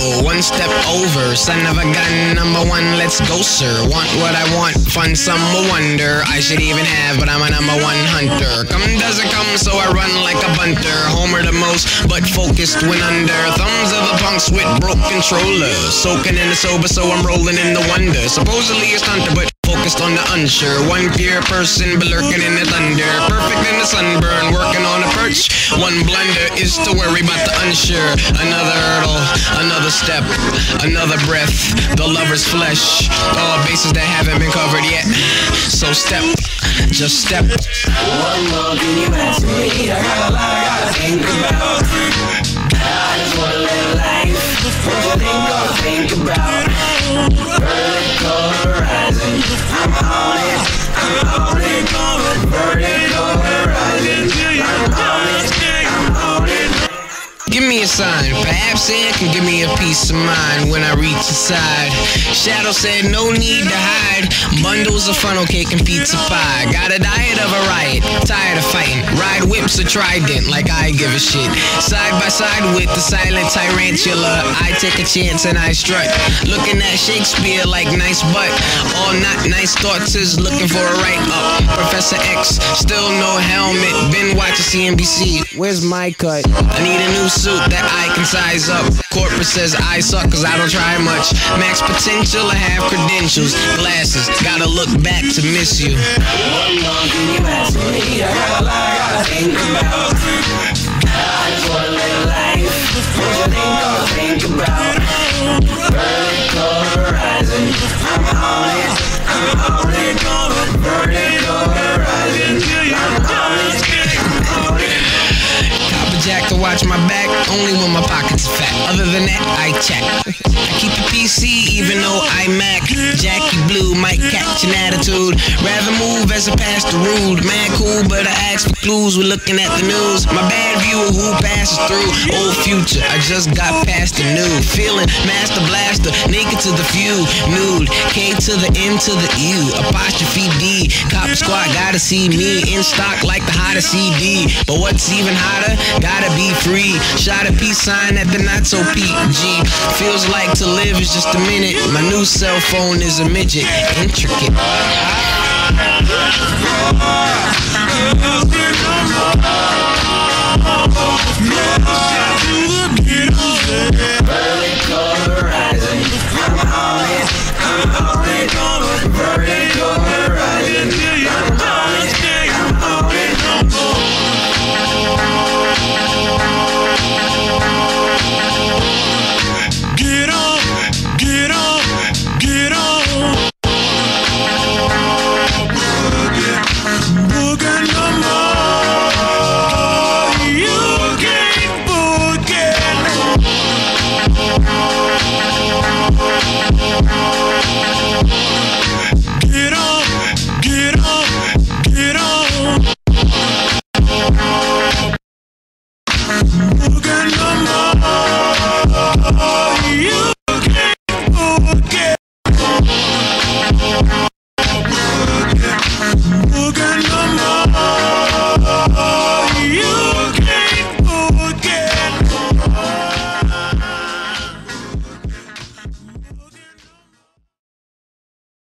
go, one step over. Son of a gun, number one, let's go, sir. Want what I want, fun, some will wonder. I should even have, but I'm a number one hunter. Come doesn't come, so I run like a bunter. Homer the most, but focused when under. Thumbs of the punks with broke controllers. Soaking in the sober, so I'm rolling in the wonder. Supposedly a stunter, but focused on the unsure. One pure person, but lurking in the thunder. Perfect in the sunburn, working on a perch. One blunder is to worry about the unsure. Another hurdle, another step, another breath. The lover's flesh, all bases that haven't been covered yet. So step, just step. One more, can you answer me? I got a lot I gotta think about. I just wanna live life. What you think about? Vertical horizon. I'm on it. I'm on it. Vertical horizon. I'm on it. I'm on it. Give me a sign, perhaps it can give me a peace of mind when I reach the side. Shadow said no need to hide. Bundles of funnel cake and pizza pie. Got a diet of a riot, tired of fighting. Ride whips or trident like I give a shit. Side by side with the silent tarantula. I take a chance and I strut. Looking at Shakespeare like nice butt. All not nice thoughts is looking for a right up. Professor X, still no helmet. Been watching CNBC. Where's my cut? I need a new suit that I can size up. Corporate says I suck cause I don't try much. Max potential, I have credentials. Glasses, gotta look back to miss you. One more, can you answer me? I got a lot I gotta think about. I just wanna live life. What you think about? Vertical horizon. I'm on it. I'm on it. Vertical horizon. I'm on it. I'm on it. Jack to watch my back, only when my pockets are fat. Other than that, I check. I keep a PC even though I Mac. Jackie Blue might catch an attitude. Rather move as a pastor rude. Man cool, but I ask for clues. We're looking at the news. My bad view of who passes through. Old future, I just got past the new. Feeling master blaster, naked to the few. Nude, K to the N to the U. Apostrophe D. Cop squad gotta see me in stock like the hottest CD. But what's even hotter? Gotta be free. Shot a peace sign at the not so PG. Feels like to live is just a minute. My new cell phone is a midget. Intricate.